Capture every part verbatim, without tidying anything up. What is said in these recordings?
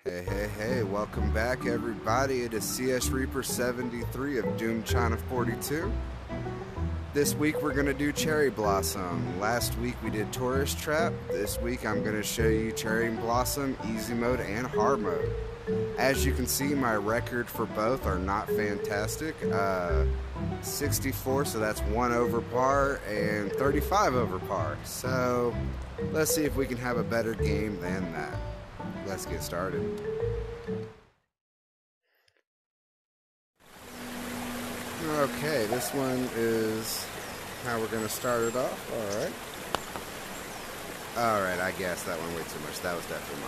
Hey, hey, hey, welcome back everybody. It is C S Reaper seventy-three of Doom China forty-two. This week we're going to do Cherry Blossom. Last week we did Tourist Trap. This week I'm going to show you Cherry Blossom, Easy Mode, and Hard Mode. As you can see, my record for both are not fantastic. Uh, sixty-four, so that's one over par, and thirty-five over par. So let's see if we can have a better game than that. Let's get started. Okay, this one is how we're going to start it off. Alright. Alright, I guess that went way too much. That was definitely my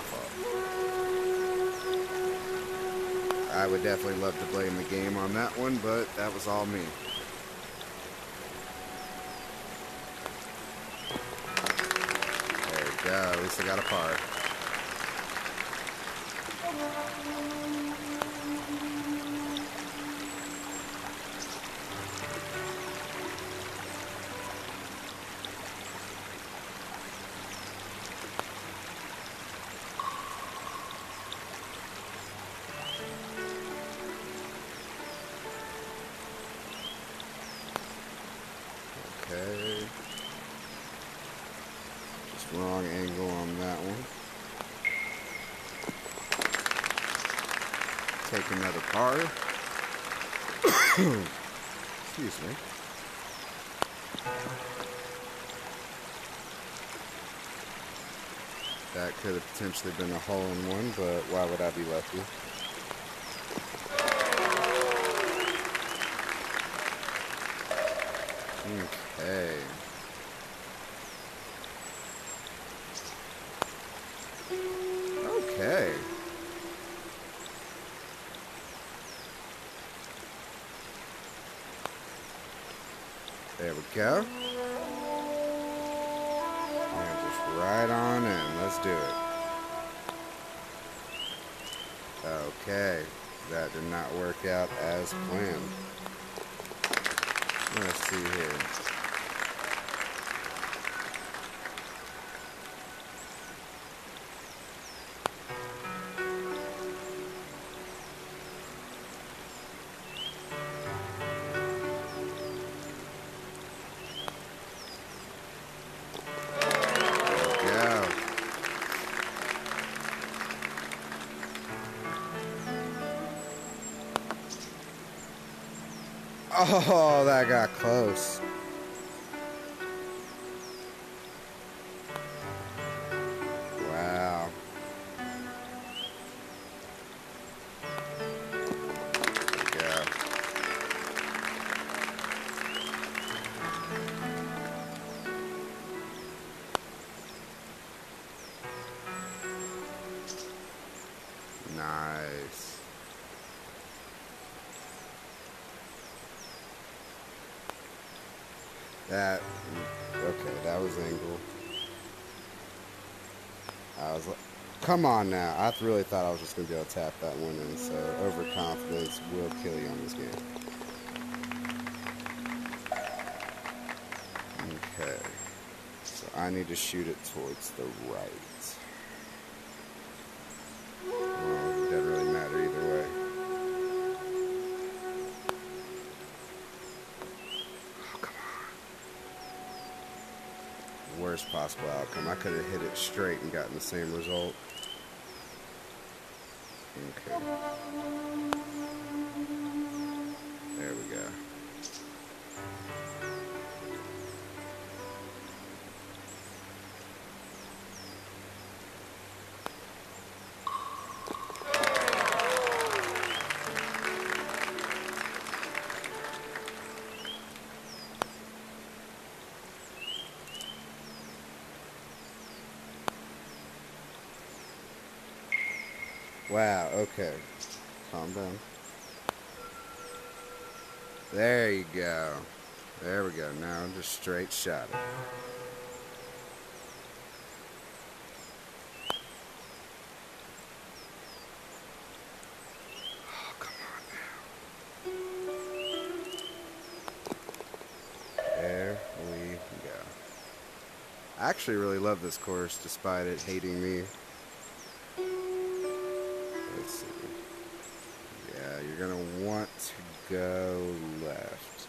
fault. I would definitely love to blame the game on that one, but that was all me. There we go. At least I got a par. Okay. Just wrong angle on that one. Take another par. Excuse me. That could have potentially been a hole in one, but why would I be lucky? Okay. Okay. There we go. And just right on in. Let's do it. Okay. That did not work out as planned. Let's see here. Oh, that got close. Wow. There we go. Nice. That, okay, that was angle. I was like, come on now. I really thought I was just going to be able to tap that one in, so overconfidence will kill you on this game. Okay, so I need to shoot it towards the right. Well, it doesn't really matter either way. Worst possible outcome. I could have hit it straight and gotten the same result. Okay. There we go. Wow, okay. Calm down. There you go. There we go. Now just straight shot it. Oh, come on now. There we go. I actually really love this course despite it hating me. want to go left.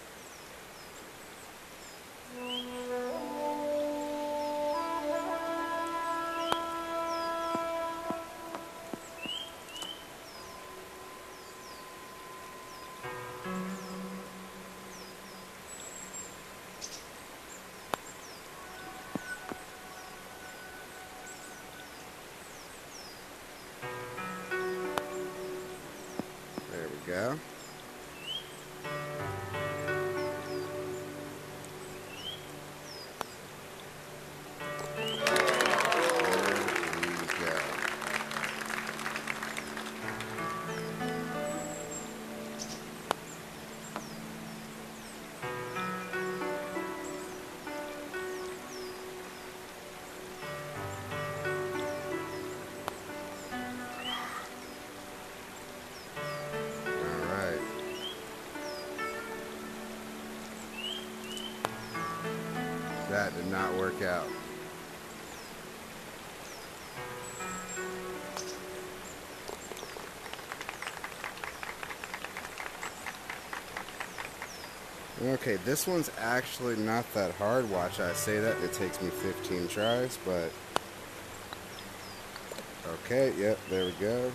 There we go. That did not work out. Okay, this one's actually not that hard. Watch, I say that, it takes me fifteen tries, but... Okay, yep, there we go.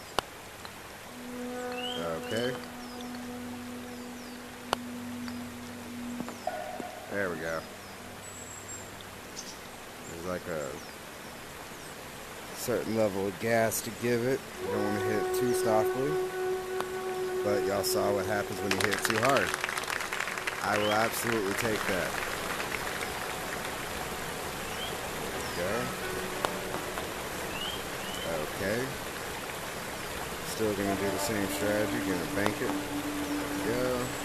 Okay. There we go. There's like a certain level of gas to give it. You don't want to hit too softly. But y'all saw what happens when you hit too hard. I will absolutely take that. There we go. Okay. Still gonna do the same strategy. Gonna bank it. There we go.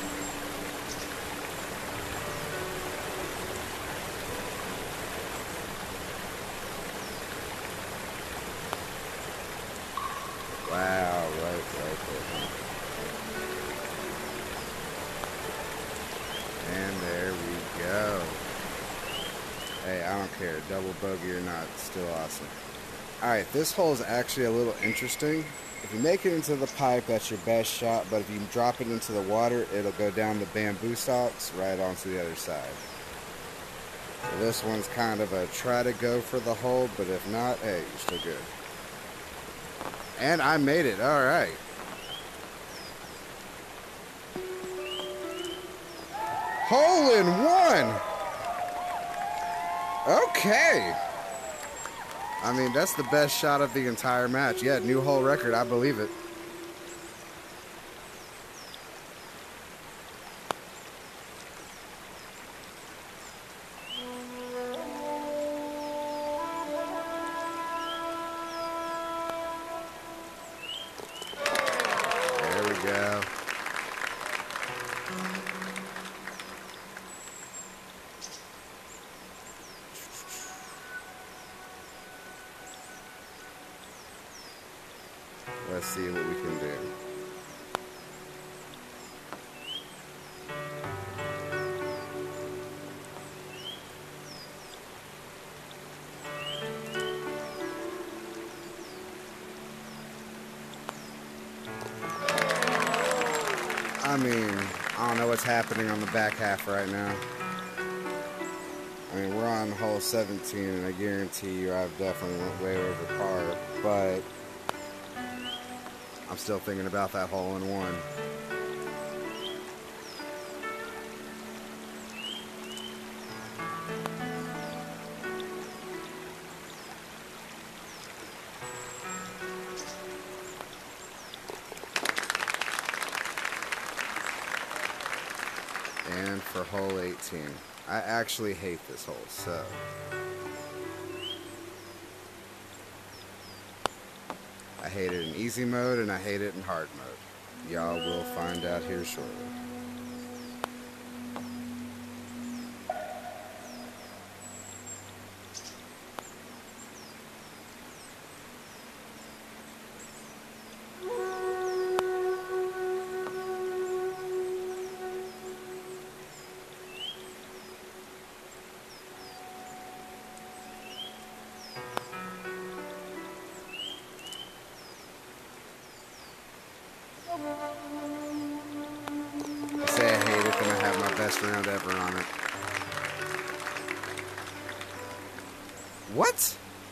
Wow, right, right there. And there we go. Hey, I don't care. Double bogey or not, still awesome. Alright, this hole is actually a little interesting. If you make it into the pipe, that's your best shot, but if you drop it into the water, it'll go down the bamboo stalks right onto the other side. So this one's kind of a try to go for the hole, but if not, hey, you're still good. And I made it, alright. Hole in one! Okay. I mean, that's the best shot of the entire match. Yeah, new hole record, I believe it. There we go. Let's see what we can do. I mean, I don't know what's happening on the back half right now. I mean, we're on hole seventeen, and I guarantee you I've definitely went way over par, but I'm still thinking about that hole in one. And for hole eighteen. I actually hate this hole, so... I hate it in easy mode and I hate it in hard mode. Y'all will find out here shortly. I say I hate it, then I have my best round ever on it. What?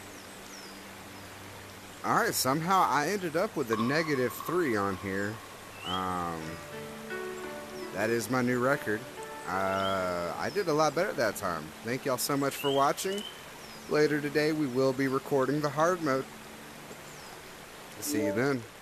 Alright, somehow I ended up with a negative three on here. Um, that is my new record. Uh, I did a lot better that time. Thank y'all so much for watching. Later today, we will be recording the hard mode. See you then.